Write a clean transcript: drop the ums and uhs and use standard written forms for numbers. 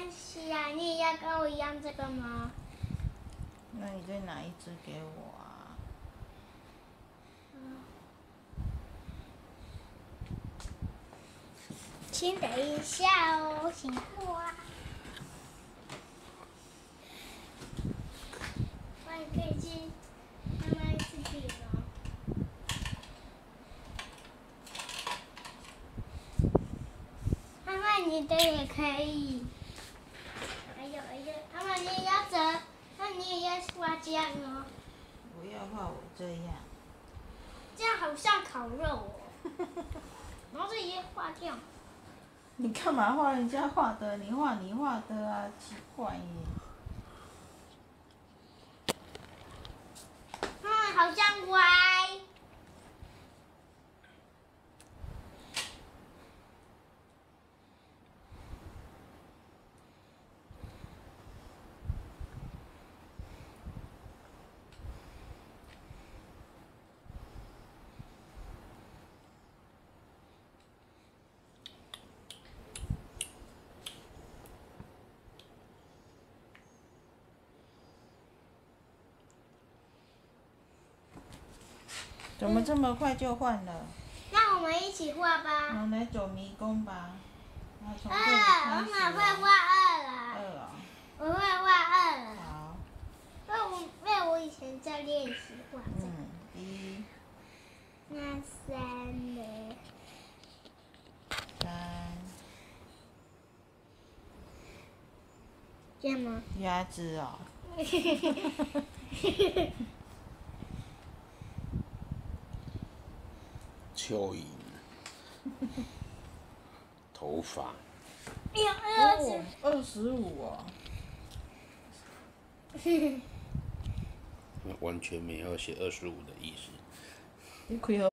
关系啊，你也要跟我一样这个吗？ 那你再拿一只给我啊。 请等一下哦，请画。哇，你可以去慢慢吃饼哦。妈妈，你的也可以。哎呦，妈妈你也要折，那你也要画这样哦。 不要画我这样。 这样好像烤肉哦。然后这也画这样。 你干嘛画人家画的？你画你画的啊，奇怪耶。 好像歪。 怎么这么快就换了？ 那我们一起画吧。 我来走迷宫吧。从这里我开始。 哪会画2了？ 2啊。 我会画2了。 好。 因为我以前在练习画这个。 1。 那3呢 ？3。 这样吗？ 鸭子哦。 蚯蚓。头发。 哦，25哦。 完全没有写25的意思。 你开学